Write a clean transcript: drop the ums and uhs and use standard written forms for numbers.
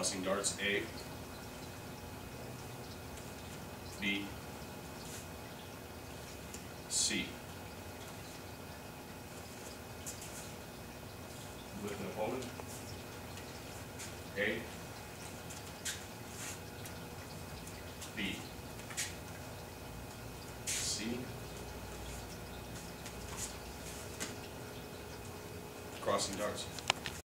Crossing darts, A, B, C. With an opponent, A, B, C, crossing darts.